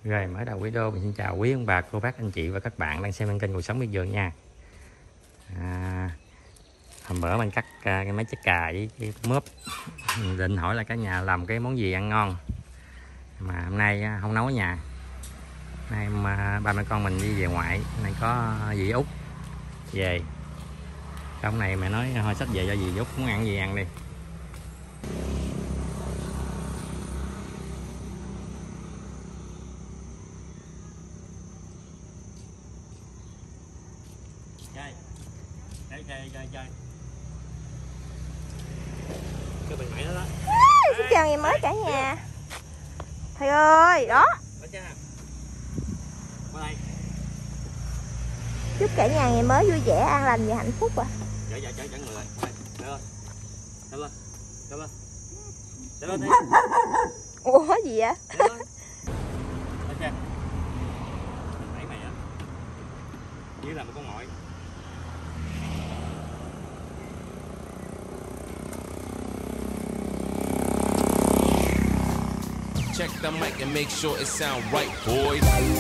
Rồi mở đầu video mình xin chào quý ông bà, cô bác, anh chị và các bạn đang xem kênh Cuộc Sống Miệt Vườn nha. Hôm bữa mình cắt cái mấy trái cà với cái mướp, mình định hỏi là cả nhà làm cái món gì ăn ngon, mà hôm nay không nấu ở nhà. Nay mà ba mẹ con mình đi về ngoại, này có dì Út về. Trong này mẹ nói thôi xách về cho dì Út muốn ăn gì ăn đi. Chơi cái bình mẹ đó đó. Xin chào ngày mới cả nhà. Thầy ơi, đó. Chúc cả nhà ngày mới vui vẻ, an lành và hạnh phúc ạ. Dạ người lại. Lên lên. Lên lên. Ủa gì vậy? Lên. Nãy mày á. Chỉ là một con ngồi. Check the mic and make sure it sound right, boys.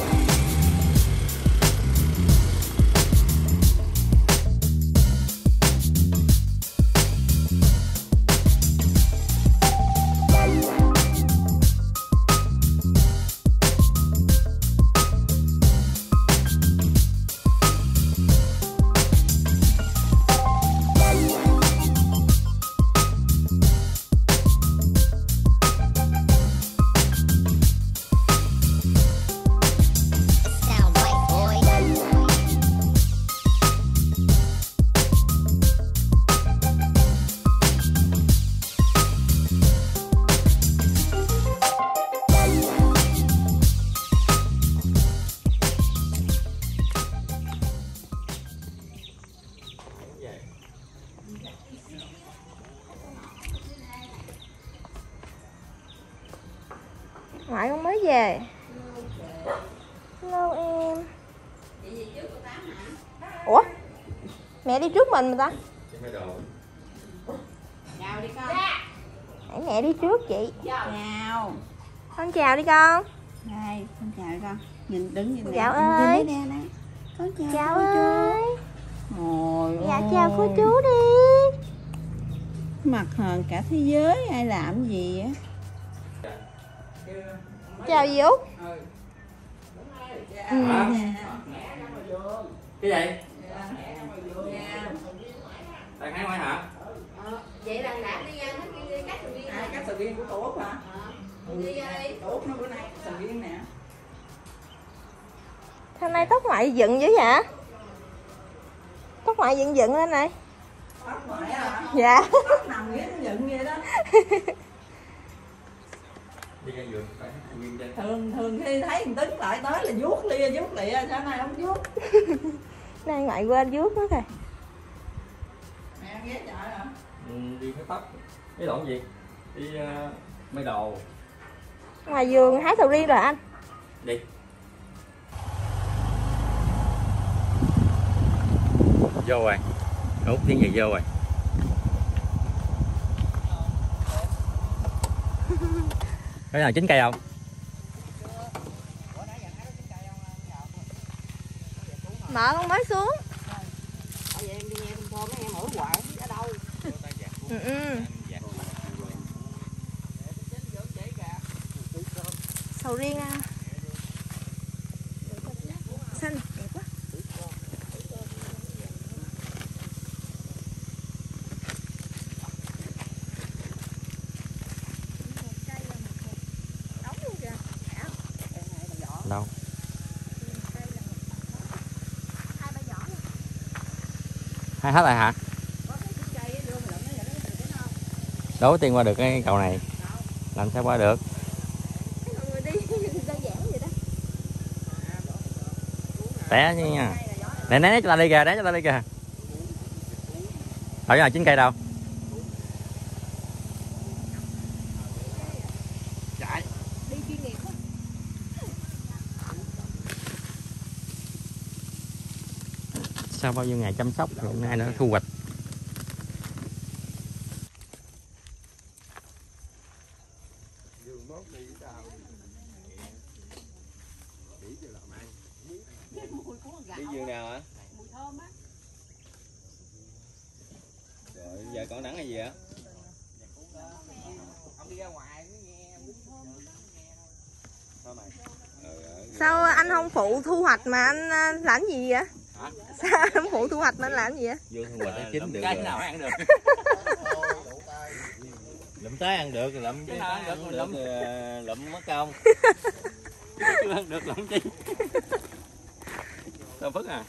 Ngoại con mới về. Hello em. Ủa? Mẹ đi trước mình mà ta? Chào đi con. Nãy mẹ đi trước chị. Chào. Con chào đi con. Đây, con chào đi con. Nhìn đứng nhìn Chào nè. ơi. Nhìn nè nè. Con chào. Chào cô ơi. chú. Ôi Dạ ôi. chào cô chú đi. Mặt hờn cả thế giới ai làm gì á. Chào dì Út. Cái gì? Bạn thấy ngoài hả? Vậy là làm đi nha, nó đi cắt sầu riêng. Cắt sầu riêng của tổ Út hả? Đi đi. Tổ Út nó bữa nay sầu riêng nè. Hôm nay tóc ngoại dựng dữ vậy? Tóc ngoại dựng lên này. Tóc ngoại hả? Dạ. Tóc nằm nghĩa nó dựng vậy đó. Đi ra vườn phải nguyên trên. Thường khi thấy thằng Tính lại tới là vuốt lịa, sao nay không vuốt? Nay ngoại quên vuốt nó kìa. Mẹ ghé chợ hả? Đi cái tóc. Cái đoạn gì? Đi mấy đồ. Ngoài vườn hái sầu riêng rồi anh. Đi. Vô rồi. Út tiếng gì vô rồi. Cái nào chín cây không? Mợ con mới xuống. Vậy em đi nghe thông phô mấy em hỏi hoài ở đâu. Sầu riêng xanh đẹp quá. Đâu? Hai hết rồi hả? Đố tiên qua được cái cầu này. Làm sao qua được? Té chứ nha. Để né cho ta đi kìa, né cho ta đi kìa. Ở nào chín cây đâu? Chạy. Đi chuyên nghiệp quá. sau bao nhiêu ngày chăm sóc thì hôm nay nó thu hoạch. Đi vườn nào hả? Mùi thơm á. Rồi giờ còn nắng hay gì hả? Ông đi ra ngoài mới nghe mùi thơm nó nghe đâu. Sao anh không phụ thu hoạch mà anh làm gì vậy? Hả? Sao anh không phụ thu hoạch mà anh làm gì vậy? Vô thu hoạch nó chín được cái rồi. nào ăn được. Lụm trái ăn được, lụm Cái nào ăn được, lụm mất công. Chưa ăn được lắm chi. Tao phức à.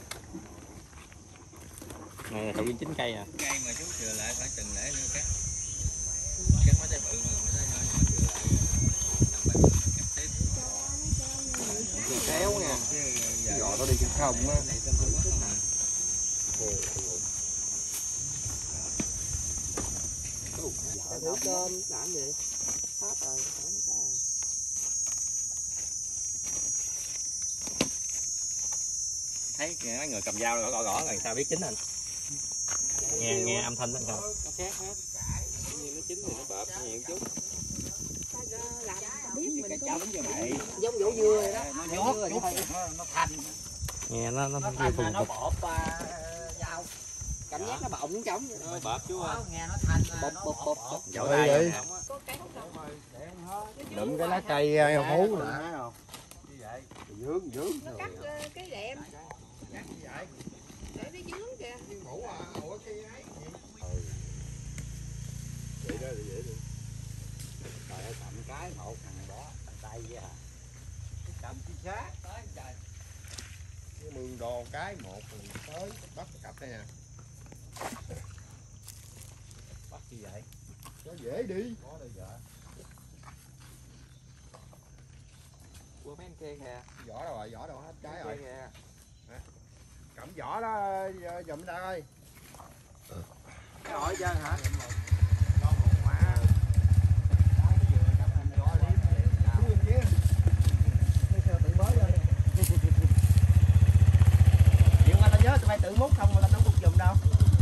Này là sầu riêng chín cây à. Cây mà chú chừa lại phải chừng để nữa cắt. Cái mấy trái bự mà mấy trái nhỏ nhỏ chừa lại. Cắt tiếp. Kéo nha. Gọi tao đi trên không á. Thử cơm làm gì? Hết rồi. Thấy mấy người cầm dao gõ gõ rồi sao biết chín anh? Nghe âm thanh đó sao? Khác hết. Nó chín thì nó bợp nhiều chút. Làm biết mình Cái chấm cho mày. giống vỗ dưa rồi đó. Nó nhốt chút nó thanh. Nghe nó Thanh nó bọp dao. Cảm giác nó bọng trống vậy. Nó bợp chú ơi. Nghe nó thanh bột bột. dạo tay đi. Lụm cái lá cây hú nè. Dướng. Nó cắt cái đệm. Để nó dướng kìa. Vậy đó vậy đi. Trời ơi cầm cái một thằng đó tay vậy hả? Cầm chi sát tới trời. Cái mương đồ cái một tới bắt cặp đây nè. Bắt gì vậy? Nó dễ đi. Có đây vợ. Của mấy anh kia kìa. Vỏ đâu rồi, vỏ đâu hết trái rồi. Kìa. Cầm vỏ đó dùm ra ơi. Cái hỏi chân hả? Chuyện mà tao nhớ tụi mày tự múc không mà tao đâu múc giùm đâu.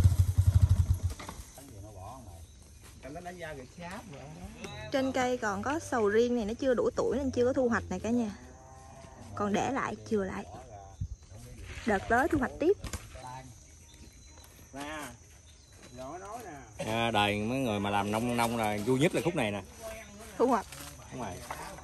Nó đánh ra người cháp rồi. Trên cây còn có sầu riêng này, nó chưa đủ tuổi nên chưa có thu hoạch này cả nhà. Còn để lại, chừa lại. Đợt tới thu hoạch tiếp. Đời mấy người mà làm nông là vui nhất là khúc này nè. Thu hoạch. Đúng rồi.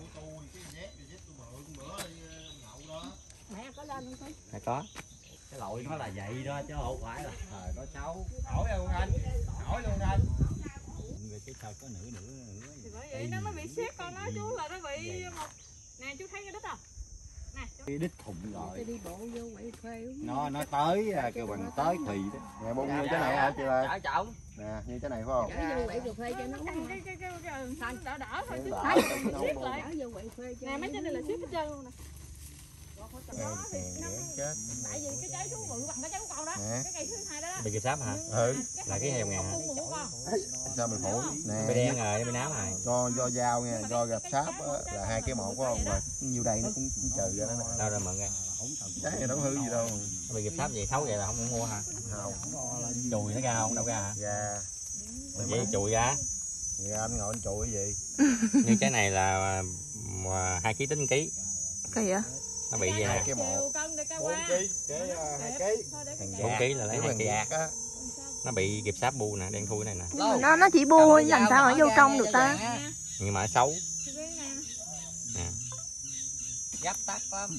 Mẹ có lên không? Phải có. Cái lội nó là vậy đó chứ không phải là thời có cháu. Hỏi luôn anh. Hỏi luôn anh. Người cái sao có nữa. Thì bởi vậy nó mới bị xét con nó chú là nó bị một. Nè chú thấy cái đít không? Nè. Cái đít thùng rồi. Đi bộ vô quậy phê. Nó tới kêu bằng tới thì đó. Nè bông như cái này hả chị ơi? Dạ chồng. Nè như cái này phải không? Vô quậy cà phê cho nó uống. Cái xanh đỏ đỏ thôi chứ. Đỏ, Siết lại. Vô quậy phê cho. Nè mấy trên đây là siết hết trơn luôn nè. Chết. Tại vì cái trái chú bự bằng cái trái của con đó. Nè. Cái cây thứ hai đó đó. Bị kịp sáp hả? Ừ. Là cái heo ngà hả? Con của con. Sao mình phủ? Nè. Bị đen rồi, bị nám rồi. Do dao nha, do gặp sáp á, là hai cái một phải không? Rồi nhiều đây nó cũng trừ ra đó nè. Đâu ra mượn ra. Trái này đâu có hư gì đâu. Nó bị kịp sáp vậy thấu vậy là không mua hả? Không. Chùi nó ra không? Đâu ra hả? Dạ. Vậy chùi ra. Dạ anh ngồi anh chùi cái gì? Như trái này là 2 kg tính ký. Kỳ vậy? Nó bị vậy nè. Cái một. Cân để cao 4 qua. kg, cái 2 kg. Thằng 4 kg là lấy 2 thằng kg. giạc á. Nó bị kịp sáp bu nè, đen thui này nè. Nhưng mà nó chỉ bua làm sao mà vô trong được ta? Nhưng mà nó xấu. Nè. Gấp tắt lắm.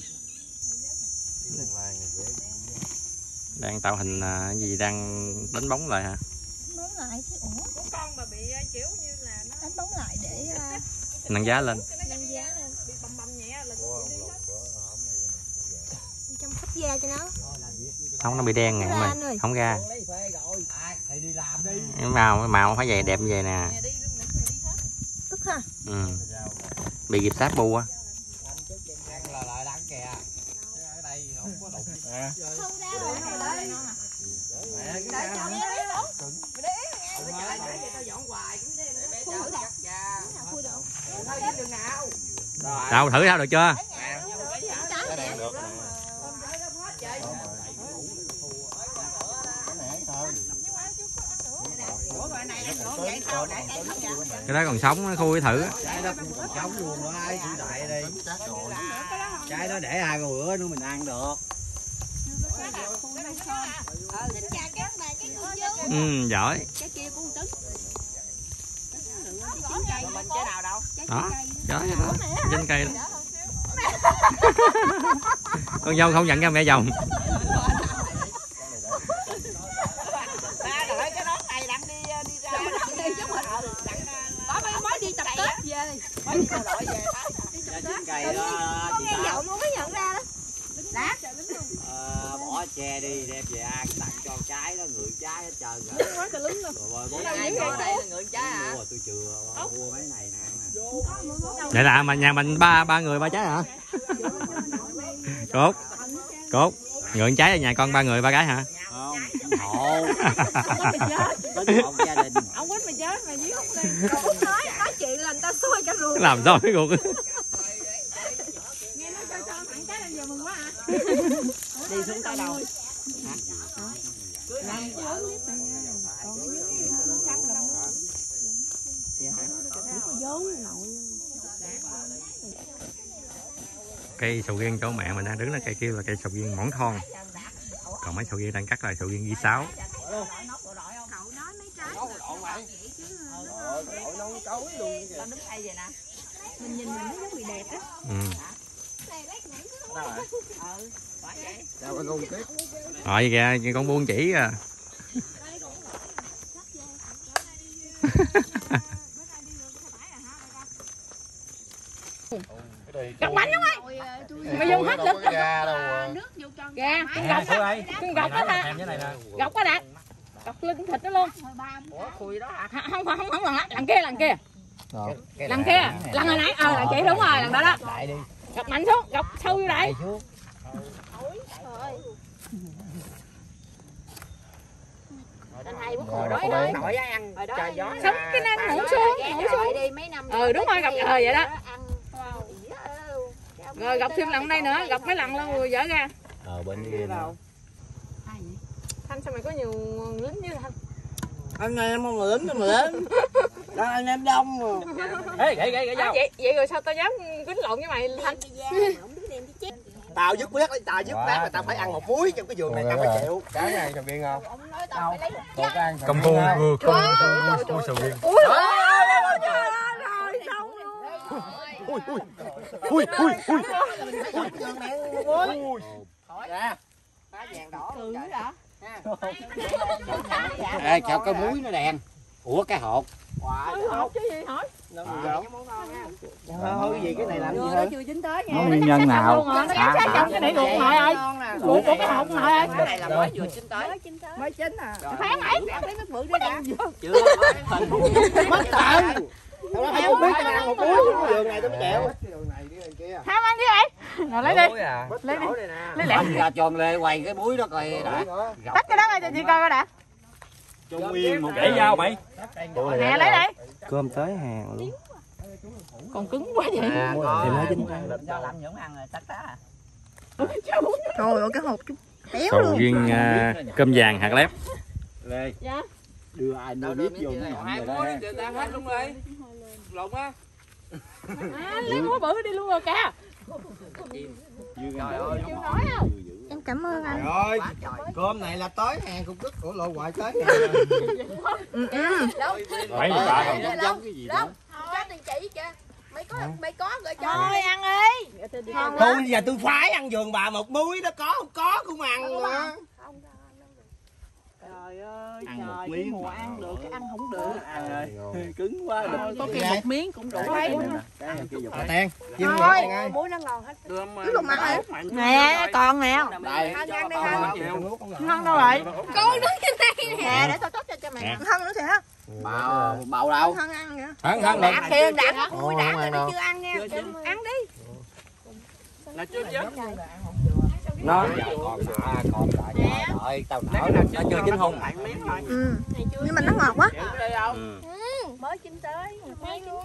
Đang tạo hình cái gì, đang đánh bóng lại hả? Bóng lại chứ. Ủa? Của con mà bị kiểu như là nó Đánh bóng lại để Nâng giá lên. nâng giá lên, bị bầm nhẹ là cũng đi hết. chăm sóc da cho nó. Không, nó bị đen nè Ra mày. anh ơi. Không ra. Lấy phê rồi. Thì đi làm đi. Màu phải vậy, đẹp như vậy nè. Nè đi luôn nè, đi hết. Tức ha. Ừ. Bị kịp sáp bu á. Ăn là lại đáng kìa. Ở đây không có đụng. Không ra rồi. Tao dọn hoài cũng đem. Chở đặt. Dạ. Khui được. Thôi dính đường nào. Đâu thử sao được chưa? Cái này được nè. Cái này thôi. Ủa bài này anh đổ Cái đó còn sống nó khui thử. Trái đó cũng còn sống luôn đó, ai chịu đại đi. Trái đó để 2 bữa nữa mình ăn được. Giỏi. Cái kia cũng trứng. Mình trái nào đâu? Đó, giỏi đó. Trên cây đó. Con dâu không nhận ra mẹ chồng. Ba đợi cái nón này đặng đi ra. Có mới đi tập kết về. Mới đi bộ đội về. Trên cây đó chị Nghe giọng không có nhận ra đó. Đá. Bỏ tre đi đem về ăn, tặng cho trái đó, người trái hết trơn rồi. Rồi bố Ai ngồi đây là người trái hả? mua tôi chưa mua mấy này nè ăn nè. Vậy là mà nhà mình ba người 3 trái hả? Cốt. Người trái là nhà con 3 người 3 cái hả? Không, hộ. Có một gia đình. Ông quýt mày chết mày giết đi. Nói chuyện là người ta xui cả ruột. Làm sao cái ruột. Nghe nói cho thẳng cái là giờ mừng quá hả? Đi xuống tới đâu? Cây sầu riêng chỗ mẹ mình đang đứng là cây kia là cây sầu riêng mỏng thon. Còn mấy sầu riêng đang cắt là sầu riêng ghi sáo. Mình nhìn mình nó giống bị đẹp á. Rồi kìa con buôn chỉ à. Gọc bánh đúng không? Mày dùng hết lực. Kìa, con gọc đó hả? Gọc quá Đạt. Gọc lưng thịt nó luôn. Không, lần kia. Lần hồi nãy là chị đúng rồi, lần đó đó. Gọc mạnh xuống, gọc sâu vô đây. Sống cái năng ngủ xuống. Đúng rồi, gọc vậy đó. Rồi gọc thêm lần đây nữa, gọc mấy lần luôn rồi dở ra. Bên kia đâu. Thanh sao mày có nhiều lính như Thanh? Anh em không lính mà lính. Đó anh em đông mà. Gãy dao. Vậy rồi sao tao dám quýnh lộn với mày Thanh? Tao dứt quyết là tao phải ăn một muối trong cái vườn này tao phải chịu. Cái này sầu riêng không? Công phu sầu riêng. Ui. Ê, sao cái muối nó đen? Ủa cái hột. Hột chứ gì hỏi? Thôi gì cái này làm gì Nó chưa chín tới nha. Nó nguyên nhân nào? Nó cắn sát trong cái này ruột nội ơi. Ruột của cái hột nội ơi. Cái này là mới vừa chín tới. Mới chín à. Phán ấy. Lấy nước bự ra đã. Chưa. Mất tận. Tao nói không biết tao ăn một muối trong vườn này tao mới chịu. Tham ăn đi vậy. Rồi lấy đi. Lấy đi. Lấy lẹ. Ra tròn lê quay cái muối đó coi đã. Tách cái đó ra cho chị coi coi đã. Cho nguyên một Gãy dao mày. Nè lấy đi. cơm tới hàng luôn. Còn cứng quá vậy. Thì nói chính Cho làm những ăn rồi tắt á. Trời ơi cái hộp chút béo Sầu luôn. riêng cơm vàng hạt lép. Lê. Dạ. Đưa ai đưa biết vô nó ngậm rồi đó. Người ta hết luôn rồi. Lộn á. Lấy muối bự đi luôn rồi kìa. Trời ơi. Em cảm ơn anh. Trời ơi. Cơm này là tới hàng cục đất của lộ ngoại tới. Mấy người ta không? Giống cái gì đó. Cho tiền chị kìa. Mày có gửi cho. Thôi ăn đi. Thôi giờ tôi phái ăn vườn bà một muối nó có không có cũng ăn mà. Trời ơi, Ăn một trời, miếng cái mùa mà. ăn được, cái ăn không được. Ăn ơi. Cứng quá. Có khi một miếng cũng đủ. Ten, chiên Thôi. ngọt ơi. Muối nó ngon hết. Cứ lùng ăn đi. Nè còn nè. Đây. Ăn đi ăn. Thân đâu rồi? Con đứng trên đây nè. Để tao tốt cho mày. Thân nữa kìa. Bào đâu? Thân ăn kìa. Thân Đã kìa, đã có muối đã, tao chưa ăn nha. Ăn đi. Là chưa chứ. Nó còn lại tao nở nó chưa chín không? Ừ. Nhưng mà nó ngọt quá. Mới chín tới, miếng luôn.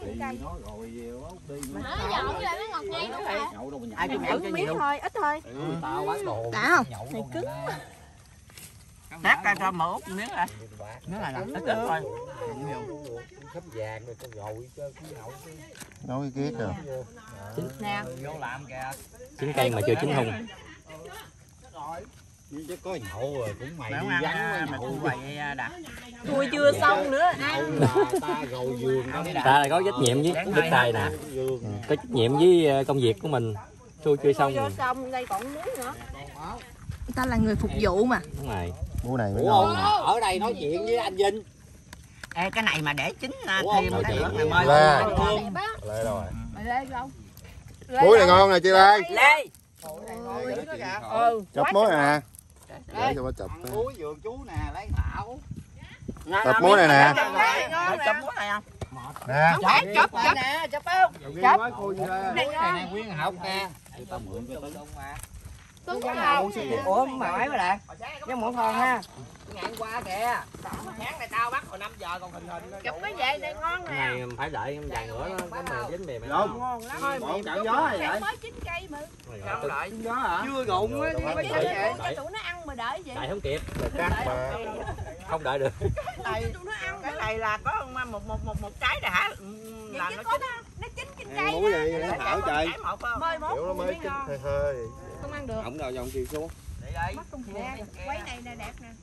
Ai cũng nhậu cho nhiều. Thôi, ít thôi. Tao quán đồ. Đã không? Này cứng. Tát ra cho mở út miếng rồi. Miếng này là ít thôi. Khắp vàng rồi con gồi cho cái nhậu. Nói cái kiết rồi. Nè, vô làm kìa. Chín cây mà chưa chín hung. Chứ có nhậu rồi cũng mày đi Mày vắng mà nhậu. cũng vậy đặt. Tôi chưa xong nữa. Nhậu là ta gầu vườn đó. Ta là có trách nhiệm với đất đai nè, có trách nhiệm với công việc của mình. Tôi chưa xong rồi. Xong đây còn muối nữa. Ta là người phục vụ mà. Đúng rồi. Bữa này mới Ủa ngon. ở đây nói chuyện với anh Vinh. Ê, cái này mà để chín Ủa, thêm nội cái chuyện nữa gì? mày Lê. mời. Lê đâu rồi? Mày Lê đâu? Muối này ngon nè chị Lê. Lê. Chọc muối nè. Để cho bà chọc. Muối vườn chú nè, lấy thảo. Chọc muối này nè. Chọc muối này không? Nè. Chọc nè, chọc không? Chọc. Cái này nguyên học nha. Tao mượn cho tao. Tuấn có đâu? Ủa mà mấy mà đạt? Cái muỗng con ha. Ngày qua kìa. Sáng này tao bắt hồi 5 giờ còn hình. Chụp cái vậy đây ngon Cái nè. này phải đợi vài nữa nó có mềm dính mềm. Ngon lắm. Bộ chảo gió này vậy. Mới 9 cây mà. Sao đợi? Gió hả? Chưa rụng á. Cho tụi nó ăn mà đợi vậy. Đợi không kịp, Cắt mà. không đợi được. Cái này là có một trái này hả? Làm nó chín. Nó 9 cây. Muối này nó thảo trời. Mời mốt. Kiểu nó mới chín hơi hơi. Không ăn được. Không đâu dòng kêu xuống. Mất công nè. Quấy này nè đẹp nè.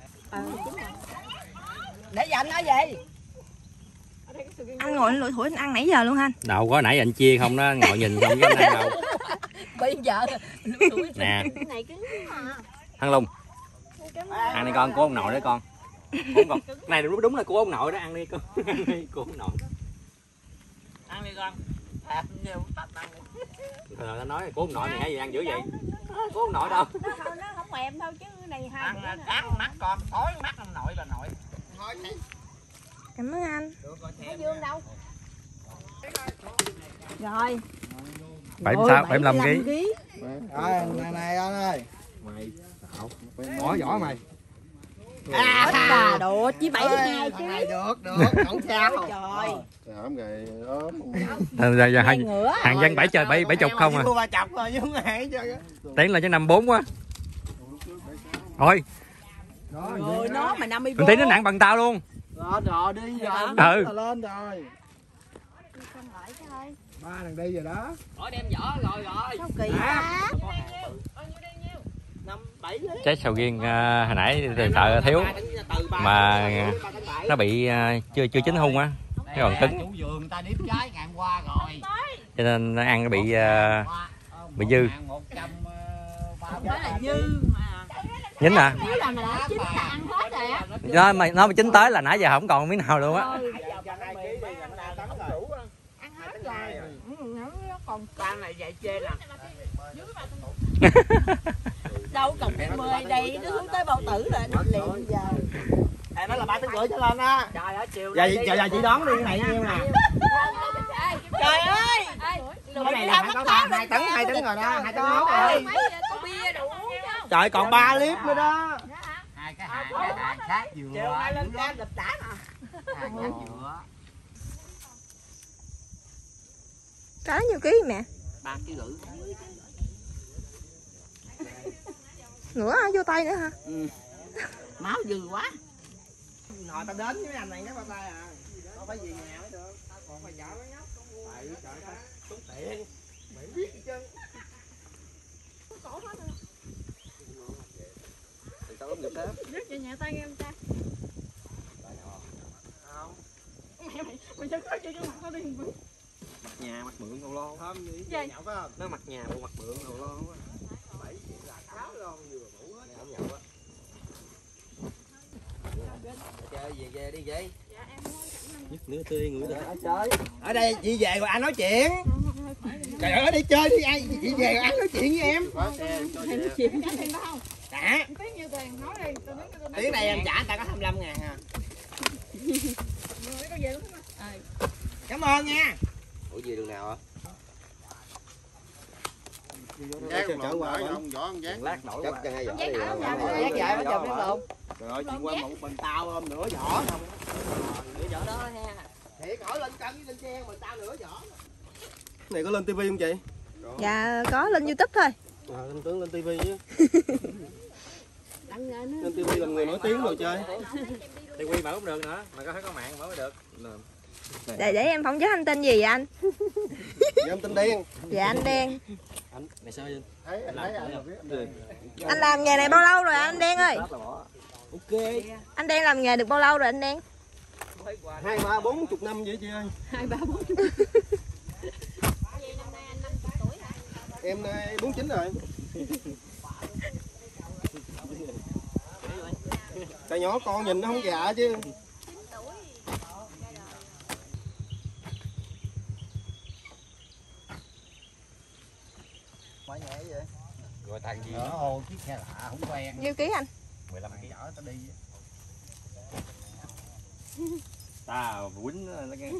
Để dành hả gì? Anh ngồi lủi thủi anh ăn nãy giờ luôn anh. Đâu có nãy anh chia không đó, ngồi nhìn không có ăn đâu. Bây giờ Nè, cái này cứng mà. Thằng Lùng. Ăn đi con, của ông nội đó con. Con. Cái này đúng là của ông nội đó, ăn đi con. Ăn đi, của ông nội. Ăn đi con. Nhiều tập ăn đi. Rồi ta nói của ông nội này hay gì ăn dữ vậy? Của ông nội đâu? Nó không mềm thôi chứ này hai. Ăn cắn mắt con, tối mắt ông nội bà nội. Cảm ơn anh. Cái dương đâu? Rồi. Bảy sao? 75 kg. Rồi, này anh ơi. Mày xạo. Bỏ vỏ mày. Bà độ chỉ 72 kg. Này được, không sao. Trời. Hổm gầy ốm. Giờ hàng dân 70 không à. Ba chọc rồi chứ ngại cho. Tiến là cho 54 quá. Thôi, Rồi nó mà 54. tí nó nặng bằng tao luôn. Rồi đi rồi. Ừ. Lên rồi. Ba thằng đi rồi đó. Khỏi đem vỏ rồi. Sao kỳ quá. 5 7 lý. Trái sầu riêng hồi nãy sợ thiếu mà nó bị chưa chín hung á, cái còn cứng. Chủ vườn ta điếm trái ngày hôm qua rồi. Cho nên nó ăn nó bị dư. Không phải là dư mà. Nhín à? Nếu là mình đã chín là ăn hết rồi á. Nó mà chín tới là nãy giờ không còn miếng nào luôn á. Ăn hết rồi. Nó còn Con này dạy chê nè. đâu cần cái 10 đây nó xuống tới bao tử rồi nó liền giờ. Ê, nó là 3 tiếng rưỡi trở lên á. Trời ơi, chiều giờ chị đón đi cái này nhiêu nè. Trời ơi. Cái này là phải có 2 tấn rồi đó, 2 tấn mốt rồi. Có bia đủ uống không? Trời còn 3 lít nữa đó. Hai cái hàng khác vừa. Chiều nay lên cam đập đá nè. Hàng khác vừa. Cá nhiêu ký mẹ? 3 kg rưỡi. Nữa hả? Vô tay nữa hả? Máu dư quá. Hồi tao đến với anh này nhắc tay à. Không phải về nhà mới được. Tao còn phải chợ mới nhóc. Tại trời tao tốn tiền. Mày biết gì chứ. Rất cho nhà tay em ta. Mày cho coi cho mặt nó đi. Mặt nhà mặt mượn đâu lo. Thơm gì? Gì? Nhậu phải không? Nó mặt nhà bộ mặt mượn đâu lo quá. 7 là 6 lon vừa đủ hết. Không nhậu á. Chơi về về đi vậy. Nhất nửa tươi người đó. Trời. Ở đây chị về rồi anh nói chuyện. Trời ơi đi chơi đi ai chị về rồi anh nói chuyện với em. Đã. Tiếng này em trả người ta có 25.000 à. Cảm ơn nha. Ủa về đường nào hả? Chở qua không vỏ con dán. Lát nổi quá. Hai vỏ đi. Giác dài mới chụp biết luôn. Trời ơi, chị qua một mình tao ôm nửa vỏ không. Nửa vỏ đó nha. Thiệt hỏi lên cân với lên xe mình tao nửa vỏ. Này có lên tivi không chị? Dạ có lên YouTube thôi. Anh tướng lên tivi chứ. Trên TV là người nổi tiếng rồi chơi. TV mở không được nữa, mà có phải có mạng mở mới được. Để em phỏng vấn anh tên gì vậy anh? Dạ em tên Đen. Dạ anh Đen. Anh mày sao vậy? Thấy anh biết. Anh làm nghề này bao lâu rồi anh Đen ơi? Ok. Anh Đen làm nghề được bao lâu rồi anh Đen? 2, 3, 40 năm vậy chị ơi. 2, 3, 4. Em nay 49 rồi. Tại nhỏ con nhìn nó không già chứ. Mấy nhẹ vậy? Rồi thằng gì? Ồ, chiếc xe lạ không quen. Nhiêu ký anh? 15 kg. Chở tao đi. Ta quýnh nó nghe.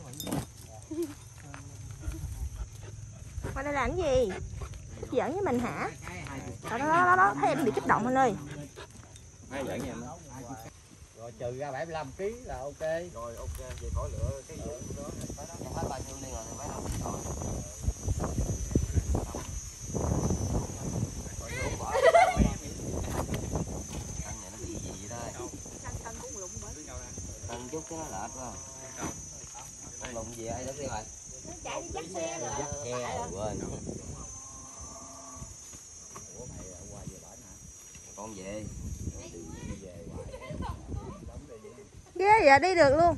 Qua đây làm cái gì? Giỡn với mình hả? Đó, thấy em bị kích động anh ơi. Ai giỡn với em đó. Rồi trừ ra 75 kg là ok. Rồi ok, vậy khỏi lựa cái gì đó. Không phải bao nhiêu đi rồi thì phải đâu. Ăn chút cái nó lệch quá. Con lụng gì ai đó đi rồi. Chạy đi dắt xe rồi. Dắt xe quên. Con về. Ghê vậy, đi được luôn.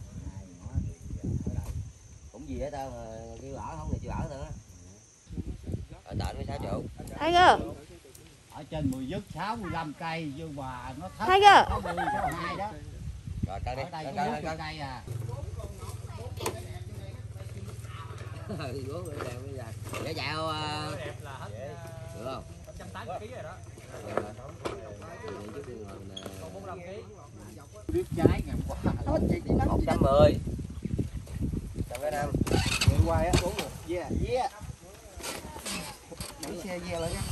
Cũng gì hết tao mà kêu ở không thì chịu ở nữa. Ở tận 16 triệu. Tiger. Ở trên 10 dứt 65 cây nhưng mà nó thấp. Tiger. 60 62 đó. Rồi cân đi. Ở đây Cân cây à. Để dạo được không? 180 kg rồi đó. Còn 45 kg. Biết trái ngầm quá. 110. 105. Người quay á, 4 rồi. Yeah. Đẩy xe lại nha.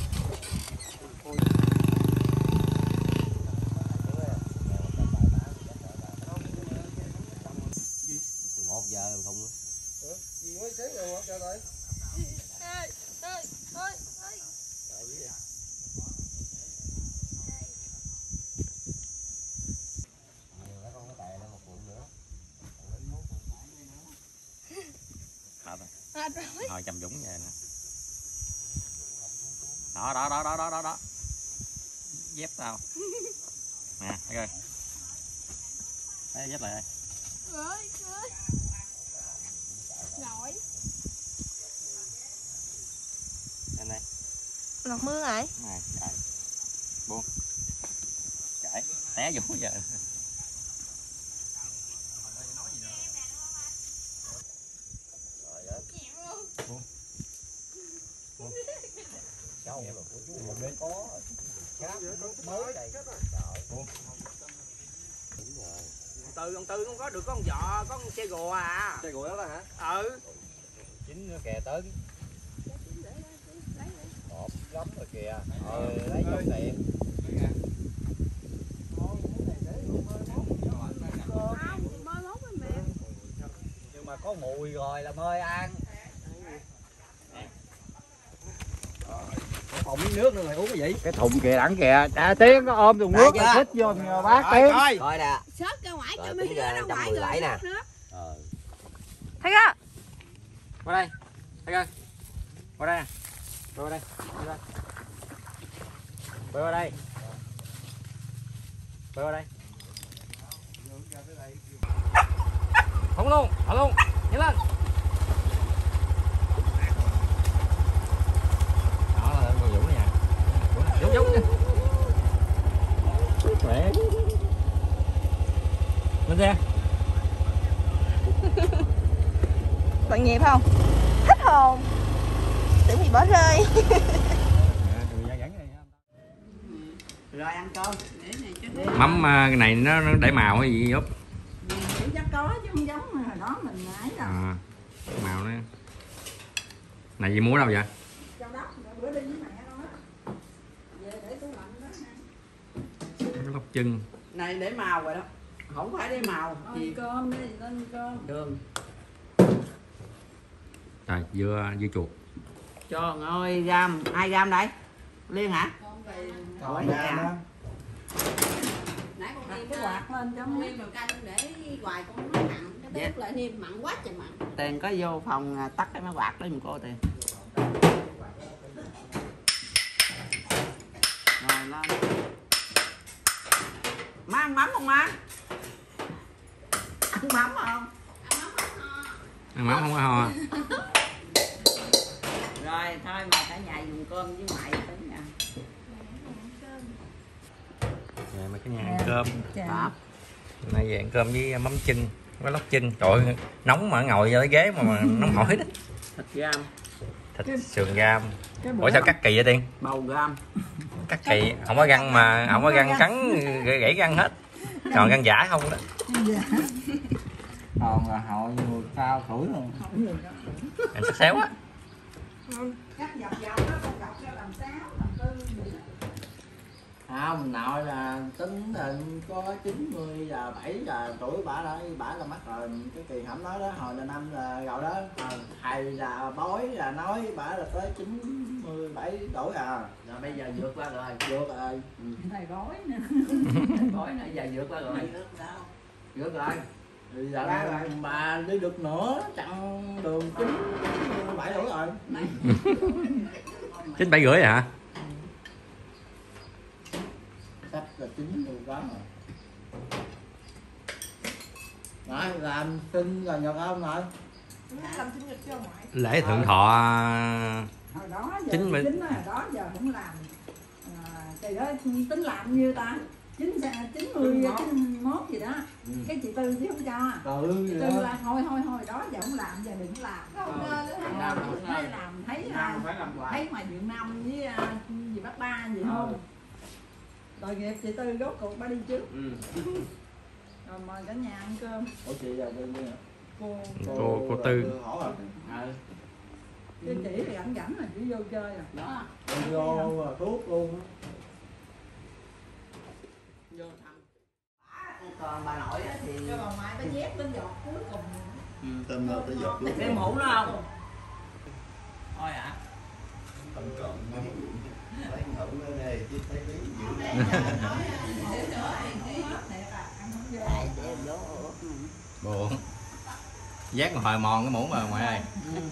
1 giờ không nữa. Gì mới xế rồi trời ơi. Thôi chầm dũng về nè. Đó. Dép tao. Nè, thấy coi. Thấy dép lại đây. Rồi. Anh đây. Ngọt mưa rồi. Này, chạy. Buông. Chạy, té vô giờ. Cháu mà của chú một bên có chát mới đây. Ông Tư không có được con vợ, có con xe gùa à. Chơi gùi đó đó hả? Ừ. Chín nữa kìa Tấn. Hộp lắm rồi kìa. Lấy vô tiền. Nhưng mà có mùi rồi là mời ăn. Còn miếng nước nữa mày uống cái gì? Cái thùng kìa đẳng kìa. Tiếng nó ôm thùng nước nó thích vô bát Tiếng. Coi nè. Sớt ra ngoài cho Rồi, mấy tính đứa ra ra ngoài 117 nè. Tiger. Qua đây. Thấy coi. Qua đây nè. Qua đây. Qua đây. Qua đây. Không luôn, nhanh lên. Đó là con Vũ nè. Vũ. Khỏe. Lên xe. Tội nghiệp không? Thích hồn. Tưởng bị bỏ rơi. Rồi ăn cơm. Mắm cái này nó để màu hay gì Út? Chắc có chứ không giống mà hồi đó mình ấy đâu. À, màu nó này gì mua đâu vậy? Trong đó bữa đi với mẹ đó. Về để tủ lạnh đó ha. Lóc chân. Này để màu rồi đó. Không phải để màu. Gì cơm đi, lên cơm. Đường. Rồi dưa chuột. Trời ơi, gram, 2 gram đây. Liên hả? Con thì Hỏi gram đó. cái quạt lên cho niêm vào canh để hoài cũng nó mặn, cái bếp lại niêm mặn quá trời mặn. Tiền có vô phòng tắt cái máy quạt đó giùm cô Tiền. Rồi lên. Má ăn mắm không má? Ăn mắm không? Ăn mắm không có ho. Rồi thôi mà cả nhà dùng cơm với ngoại tới nha. Dạ, mà cả nhà ăn cơm. Đó. Nay về ăn cơm với mắm chinh, với lóc chinh. Trời ơi, nóng mà ngồi vô cái ghế mà nóng hổi đó. Thịt gam. Thịt sườn gam. Ủa sao cắt kỳ vậy Tiên? Bầu gam. Cắt kỳ, không có răng mà, không có răng cắn gãy răng hết. Còn răng giả không đó. Còn là hội người cao tuổi luôn. Anh sắc xéo á. Cắt dọc dọc đó, con dọc cho làm 6, làm 4. Không, nội là tính hình có 90 và 7 là tuổi bả là mắc rồi. Cái kỳ hổng nói đó, hồi là năm là rồi đó. Thầy là bói là nói bả là tới 97 tuổi à. Rồi bây giờ vượt qua rồi. Vượt rồi. Thầy gói nè. Thầy bói nữa giờ vượt qua rồi. Vượt rồi. Thì giờ mà đi được nữa, chặn đường 97 tuổi rồi. 9,7 rưỡi hả? Sắp là 90 quá rồi. Rồi, làm sinh là nhật không rồi? Làm sinh nhật cho ngoại. Lễ thượng thọ Hồi đó giờ 90. tính hồi đó giờ không làm. Trời ơi, tính làm nhiêu ta? 90, 91 gì đó. Cái chị Tư chứ không cho. Chị Tư là thôi đó giờ không làm, giờ đừng làm. Không nên làm thấy ngoài Việt Nam với gì Bắc Ba gì không. Tội nghiệp chị Tư rốt cuộc ba đi trước. Rồi mời cả nhà ăn cơm. Ủa chị giờ bên gì hả? cô Tư. Chứ chỉ thì ảnh rảnh là chỉ vô chơi rồi. Đó. Vô thuốc luôn. Vô thăm. Còn bà nội á thì cho bà ngoại bà dép lên giọt cuối cùng. Tên nào tới giọt cái mũ đó không? Thôi ạ. Không còn lấy ngủ ở đây chứ thấy lý dữ. Buồn. Giác hồi mòn cái mũ mà ngoại ơi.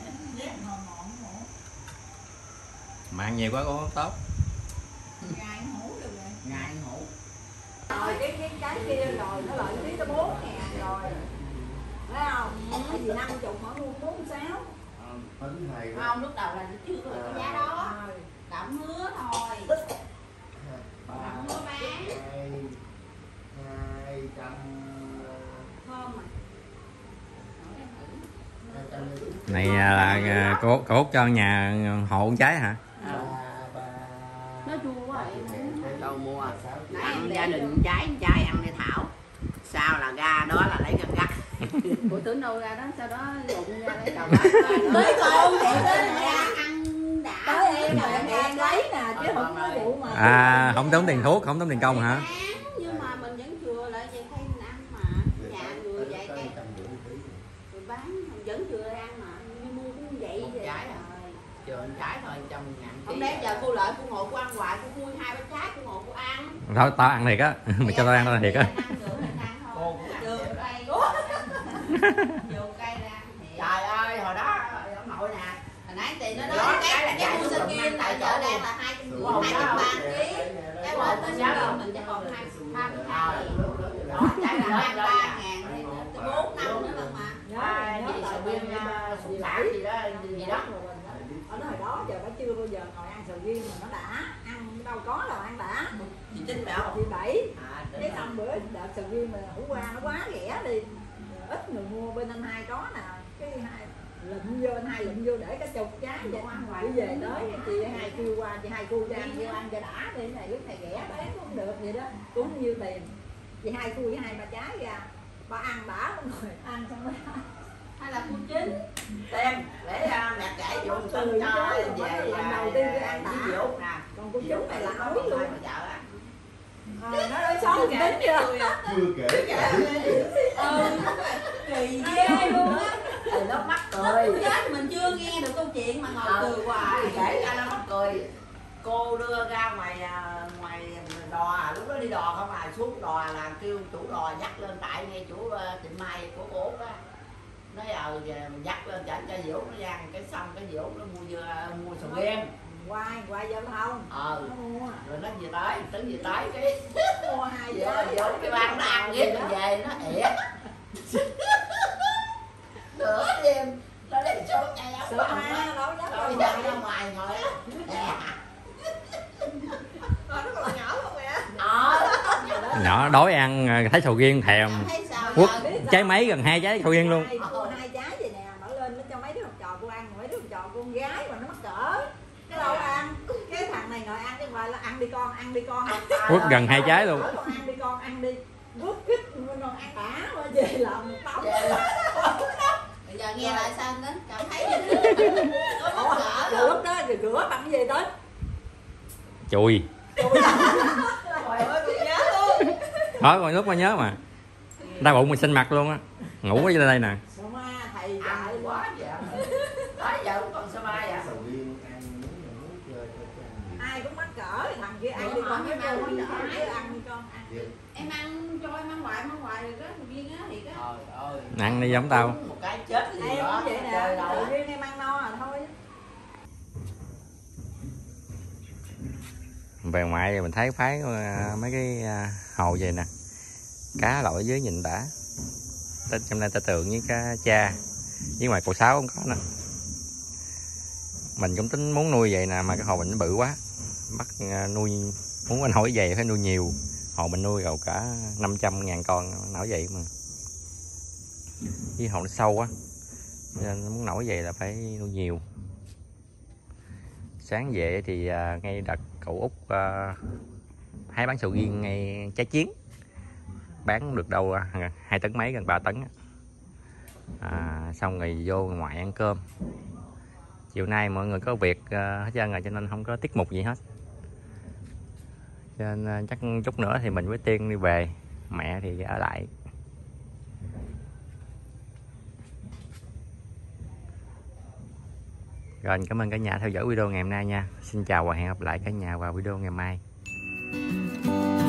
Mà ăn nhiều quá cũng không tốt. Ngày hủ được rồi. Ngày hủ. Rồi cái kia rồi nó lợi phí tới 4.000 rồi. Thấy không? Tại vì 50 mà mua 46. Tính này Không, lúc đầu là chưa có cái giá đó. Tạm hứa thôi. Tạm hứa bán. 200 Thơm mà. Này là cô Út cho nhà hộ con trái hả? Nó chua quá vậy. Đâu mua ăn gia đình trái ăn để thảo. Sao là ra đó là lấy găng gắt. Cô tưởng đâu ra đó, sau đó lụng ra lấy đầu đó. Tới con để tới ra ăn đã. Tới em là em lấy nè chứ không có vụ mà. À, không tốn tiền thuốc, không tốn tiền công hả? Nhưng mà mình vẫn chừa lại vậy thay mình ăn mà. Nhà người vậy cái rồi bán vẫn chừa ăn mà. Nhưng mua cũng vậy vậy. Trái rồi. Chừa trái thôi 100.000. Không lẽ giờ cô lợi cô ngồi cô ăn hoài, cô mua 2-3 trái cô ngồi cô ăn. Thôi tao ăn thiệt á, mày cho tao ăn thiệt á. Trời ơi, hồi đó ông nội nè. Hồi nãy tiền nó nói cái mua sơ kia tại chợ đang là 230 kg. Cái bữa tới giờ mình chắc còn 22. Đó, chạy là 23.000 thì 4 năm nữa lần mà. Gì sầu riêng sụn xả gì đó. Ở đó hồi đó giờ nó chưa bao giờ ngồi ăn sầu riêng mà nó đã ăn đâu có đâu ăn đã. Chị Trinh phải không? Chị Bảy. Cái xong bữa đợt sầu riêng mà hủ qua nó quá rẻ đi. Ít người mua bên anh Hai có nè. Cái hai lụm vô anh Hai lụm vô để cái chục trái vậy. Đi về tới chị Hai kêu qua chị Hai kêu ra vô ăn cho đã đi này lúc này rẻ bán cũng được vậy đó. Cũng nhiêu tiền. Chị Hai khui với 2-3 trái ra. Ba ăn đã luôn rồi ăn xong rồi. Hay là cô Chính Tem để mẹ kể vụ tin cho về đầu tiên tôi ăn đã. Còn cô Chính này là ối luôn. Nó nói xấu tính chưa? chưa kể Kỳ ghê luôn á. Từ đó mắc cười. Chết mình chưa nghe được câu chuyện mà ngồi cười hoài. Kể ra nó mắc cười. cô đưa ra ngoài đò, lúc đó đi đò không xuống đò là kêu chủ đò dắt lên, tại nghe chủ tiệm may của cô Út á, nó dắt lên chở cho Diễu nó ra cái xong cái Diễu nó mua sầu riêng Quay giao thông. Rồi nó về tới cái Mua 2 giờ cái ban nó ăn cái nó về nó ỉa nửa đêm nó đi xuống Sợ ma đâu dám rồi ra ra ngoài ngồi á. Nó còn nhỏ không mẹ? Nhỏ đói ăn thấy sầu riêng thèm, quất trái mấy gần 2 trái sầu riêng luôn. 2 trái vậy nè, mở lên nó cho mấy đứa học trò cô ăn, mấy đứa học trò con gái mà nó mắc cỡ. Cái đâu ăn, cái thằng này ngồi ăn cái ngoài là ăn đi con. Quất gần 2 trái luôn. Con ăn đi con, ăn đi. Quất kích con ăn tả mà về làm một tóc. Bây giờ nghe lại sao đến cảm thấy Rồi lúc đó rồi rửa bằng cái gì tới? Chùi. Trời ơi tôi nhớ luôn. Đó còn lúc mà nhớ mà. Đau bụng mình xinh mặt luôn á. Ngủ ở đây nè. Sợ ma thầy Ăn dạy quá vậy. Đó giờ cũng còn sao mai vậy? Sầu riêng ăn muốn chơi cho ăn ai cũng mắc cỡ, thằng kia ăn đi con cái kêu mắc cỡ, chứ ăn đi con ăn. Em ăn cho em ăn hoài rồi đó, viên á thì đó. Trời ơi. Ăn đi giống tao. Một cái chết gì Em đó. cũng vậy nè, tự nhiên em ăn no rồi thôi. Về ngoại thì mình thấy phái mấy cái hồ vậy nè, cá lội dưới nhìn đã. Trong đây ta tượng với cá cha, với ngoài cậu Sáu cũng có nè. Mình cũng tính muốn nuôi vậy nè, mà cái hồ mình nó bự quá, bắt nuôi muốn anh hỏi vậy phải nuôi nhiều. Hồ mình nuôi rồi cả 500.000 con nổi vậy mà, với hồ nó sâu quá nên muốn nổi vậy là phải nuôi nhiều. Sáng về thì ngay đặt cậu Út hái bán sầu riêng ngay Trái Chiến, bán được đâu 2 tấn mấy, gần 3 tấn. Xong rồi vô ngoại ăn cơm. Chiều nay mọi người có việc hết trơn rồi cho nên không có tiết mục gì hết, cho nên chắc chút nữa thì mình với Tiên đi về, mẹ thì ở lại. Rồi cảm ơn cả nhà theo dõi video ngày hôm nay nha. Xin chào và hẹn gặp lại cả nhà vào video ngày mai.